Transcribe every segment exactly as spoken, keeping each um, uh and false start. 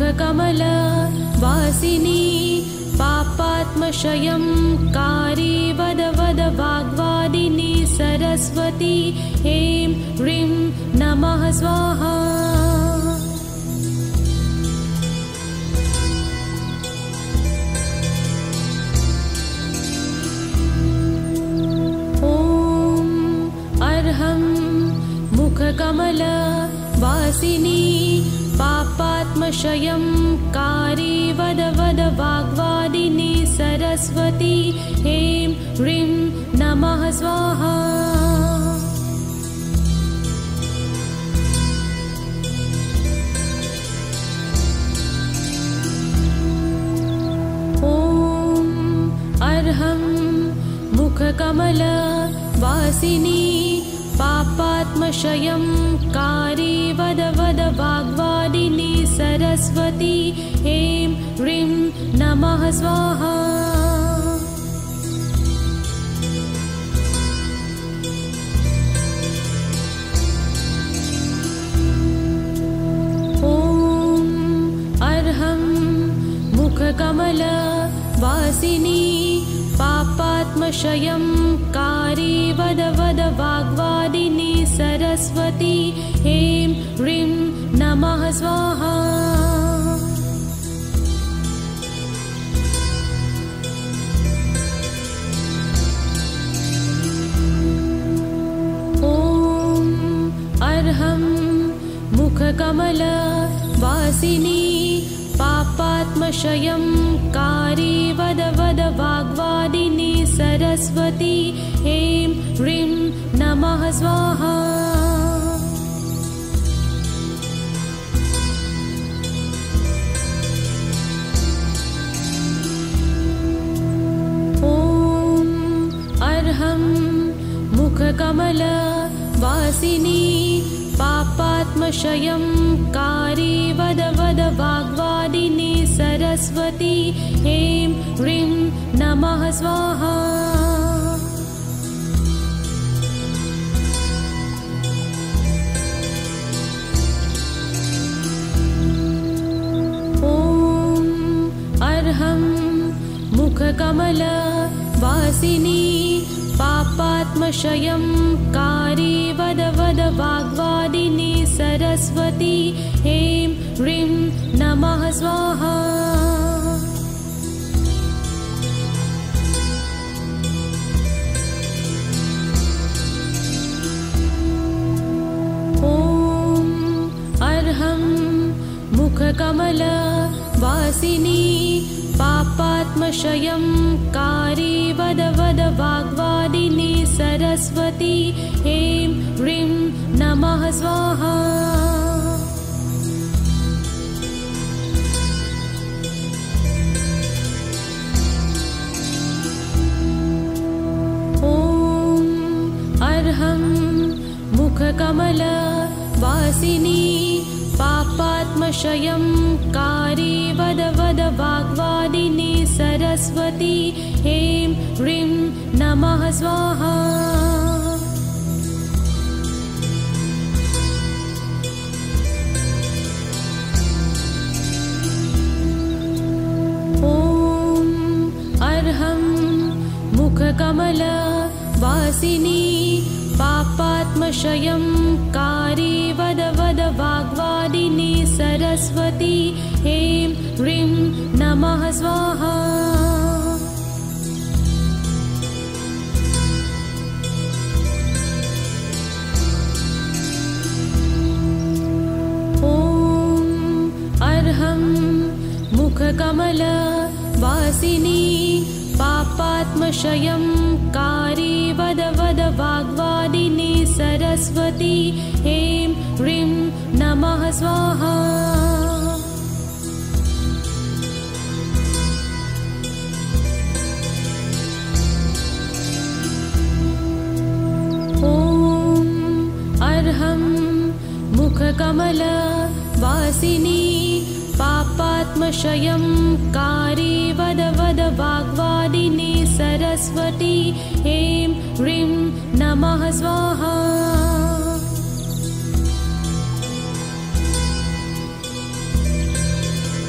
मुखकमल वासिनी पापात्मशयं कारी वद वद वाग्वादिनी सरस्वती ऐं ह्रीं नमः स्वाहा। मुखकमल वासिनी पापात्मशयं कारी वद वद वाग्वादिनी सरस्वती ऐं ह्रीं नमः स्वाहा। ॐ अर्हं मुखकमल वासिनी पापात्मशयं कारी वद वद वाग्वादिनी सरस्वती ऐं ह्रीं नमः स्वाहा। ॐ अर्हं मुखकमल वासिनी पापात्मशयं कारी वद वद वाग्वादिनी सरस्वती ऐं ह्रीं नमः स्वाहा। ॐ अर्हं मुखकमल वासिनी पापात्मशयं कारी वद वद वाग्वादिनी सरस्वती ऐं ह्रीं नमः स्वाहा। ॐ अर्हं मुखकमल वासिनी पापात्मशयं कारी वद वद वाग्वादिनी सरस्वती ऐं ह्रीं नमः स्वाहा। ॐ अर्हं मुखकमल वासिनी पापात्मशयं कारी वद वद वाग्वादिनी सरस्वती ऐं ह्रीं नमः स्वाहा। ॐ अर्हं मुखकमल वासिनी पापात्मशयं कारी वद वद वाग्वादिनी सरस्वती ऐं ह्रीं नमः स्वाहा। ॐ अर्हं मुखकमल वासिनी पापात्मशयं कारी वद वद वाग्वादिनी सरस्वती ऐं ह्रीं नमः स्वाहा। ॐ अर्हं मुखकमल वासिनी पापात्मशयं कारी वद वद वाग्वादिनी सरस्वती ऐं ह्रीं नमः स्वाहा। ॐ अर्हं मुखकमल वासिनी पापात्मशयं कारी वद वद वाग्वादिनी सरस्वती ऐं ह्रीं नमः स्वाहा। ॐ अर्हं मुखकमल वासिनी पापात्मशयं कारी वद वद वाग्वादिनी सरस्वती ऐं ह्रीं नमः स्वाहा। ॐ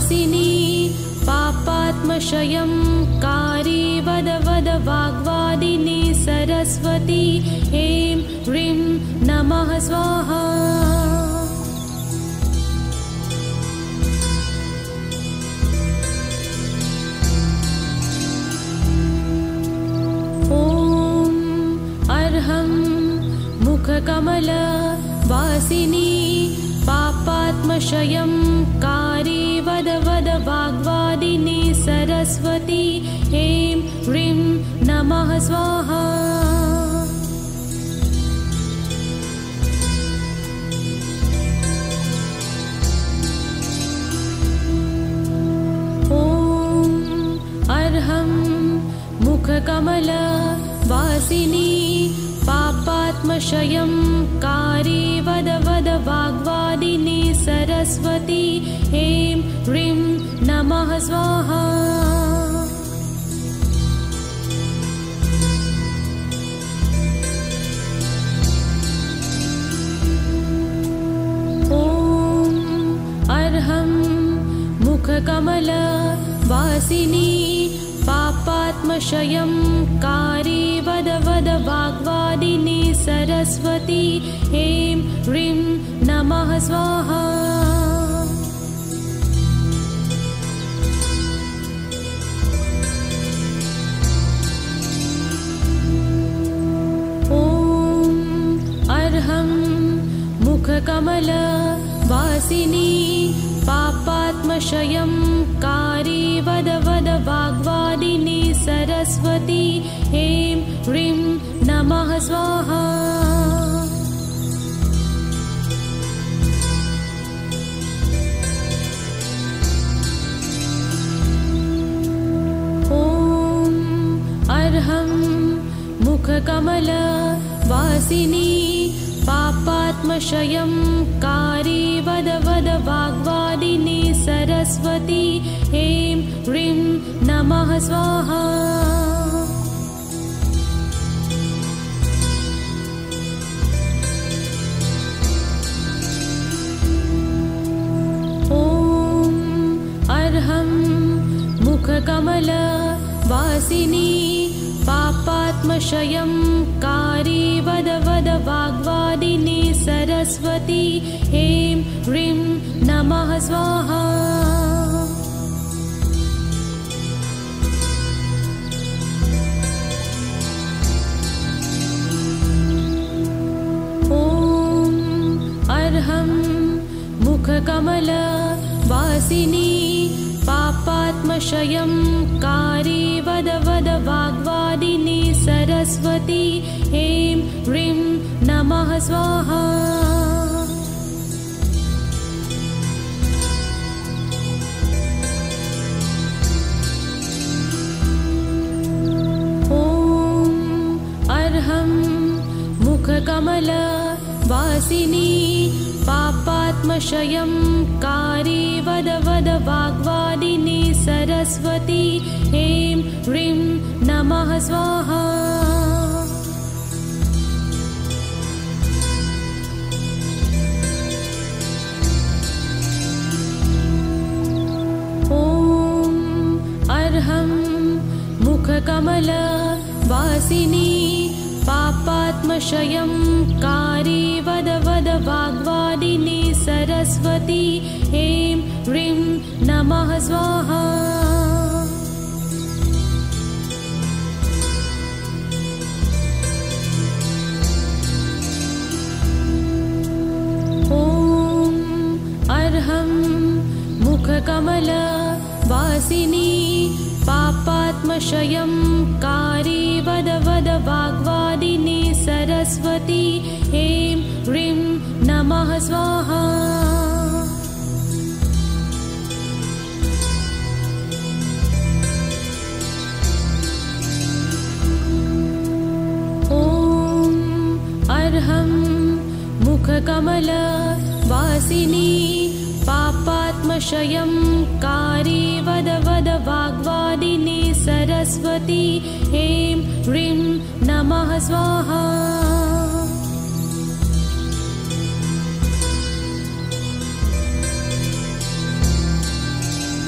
वासिनी पापात्मशयं कारी वद वद वाग्वादिनी सरस्वती ऐं ह्रीं नमः स्वाहा। ॐ अर्हं मुखकमल वासिनी पापात्मशयं कारी वद वद वाग्वादिनी सरस्वती ऐं ह्रीं नमः स्वाहा। ॐ अर्हं मुखकमल वासिनी पापात्मशयं कारी वद वद वाग्वादिनी सरस्वती ऐं ह्रीं नमः स्वाहा। ॐ अर्हं मुखकमल वासिनी पापात्मशयं कारी वद वद वाग्वादिनी सरस्वती ऐं ह्रीं नमः स्वाहा। ॐ अर्हं मुखकमल वासिनी पापात्मशयं कारी वद वद वाग्वादिनी सरस्वती ऐं ह्रीं नमः स्वाहा। ॐ अर्हं मुखकमल वासिनी पापात्मशयं कारी वद वद वाग्वादिनी सरस्वती ऐं ह्रीं नमः स्वाहा। ॐ अर्हं मुखकमल वासिनी पापात्मशयं कारी वद वद वाग्वादिनी सरस्वती ऐं ह्रीं नमः स्वाहा। ॐ अर्हं मुखकमल वासिनी पापात्मशयं कारी वद वद वाग्वादिनी सरस्वती ऐं ह्रीं नमः स्वाहा। ॐ अर्हं मुखकमल वासिनी पापात्मशयं कारी वद वद वाग्वादिनी सरस्वती ऐं ह्रीं नमः स्वाहा। ॐ अर्हं मुखकमल वासिनी पापात्मशयं कारी वद वद वाग्वादिनी सरस्वती ऐं ह्रीं नमः स्वाहा। ॐ अर्हं मुखकमल वासिनी पापात्मशयं कारी वद वद वाग्वादिनी सरस्वती ऐं ह्रीं नमः स्वाहा। ॐ अर्हं मुखकमल वासिनी पापात्मशयं कारी वद वद वाग्वादिनी सरस्वती ऐं ह्रीं नमः स्वाहा। ॐ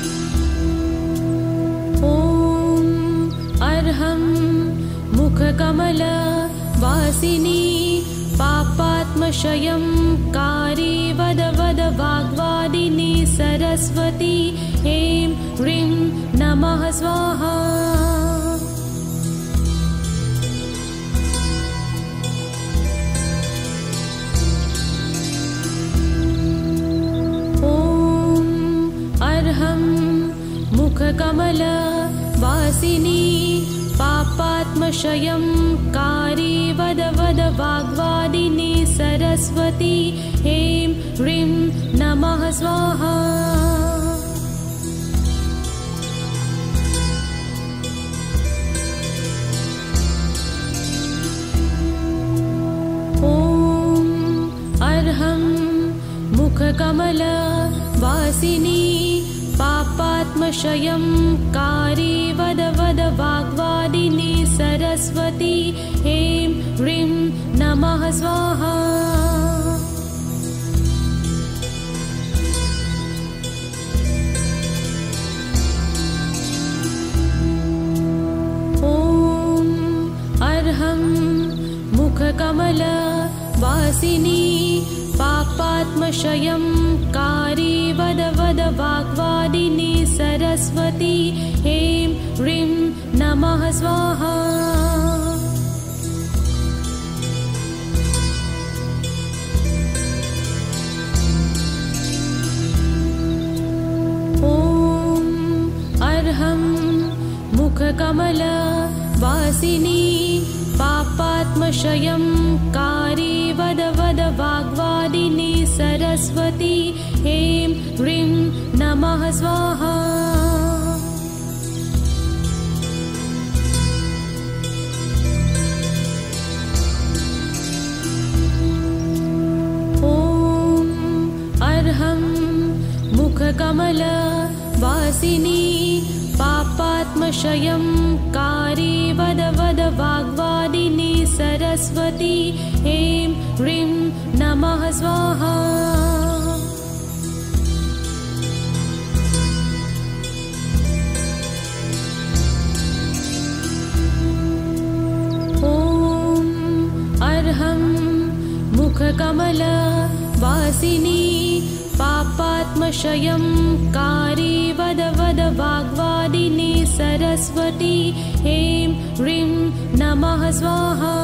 वासिनी पापात्मशयं कारी वद वद वाग्वादिनी सरस्वती ऐं ह्रीं नमः स्वाहा। मुखकमल वासिनी पापात्मशयं कारी वद वद वाग्वादिनी सरस्वती ऐं ह्रीं नमः स्वाहा। ॐ अर्हं मुखकमल वासिनी पापात्मशयं कारी वद वद वाग्वादिनी सरस्वती ऐं ह्रीं नमः स्वाहा। ॐ अर्हं मुखकमल वासिनी पापात्मशयं कारी वद वद वाग्वादिनी सरस्वती ऐं ह्रीं नमः स्वाहा। ॐ अर्हं मुखकमल वासिनी पापात्मशयं कारी वद वद वाग्वादिनी सरस्वती ऐं ह्रीं नमः स्वाहा। ॐ अर्हं मुखकमल वासिनी पापात्मशयं कारी वद वद वाग्वादिनी सरस्वती ऐं ह्रीं नमः स्वाहा। ॐ अर्हं मुखकमल वासिनी पापात्मशयं कारी वद वद वाग्वादिनी सरस्वती ऐं ह्रीं नमः स्वाहा।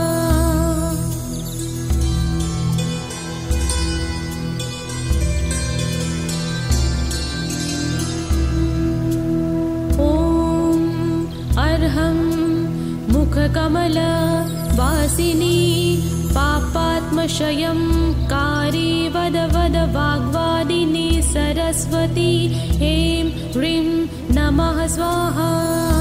ॐ अर्हं मुखकमल वासिनी पापात्मशयं कारी वद वद वाग्वादिनी सरस्वती ऐं ह्रीं नमः स्वाहा।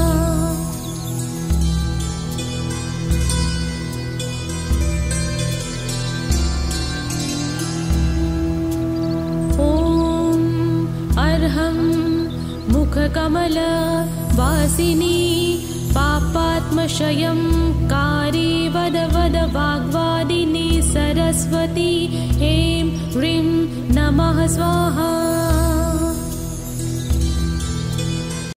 ॐ अर्हं मुखकमल वासिनी पापात्मशयं कारी वद वद वाग्वादिनी सरस्वती ऐं ह्रीं नमः स्वाहा।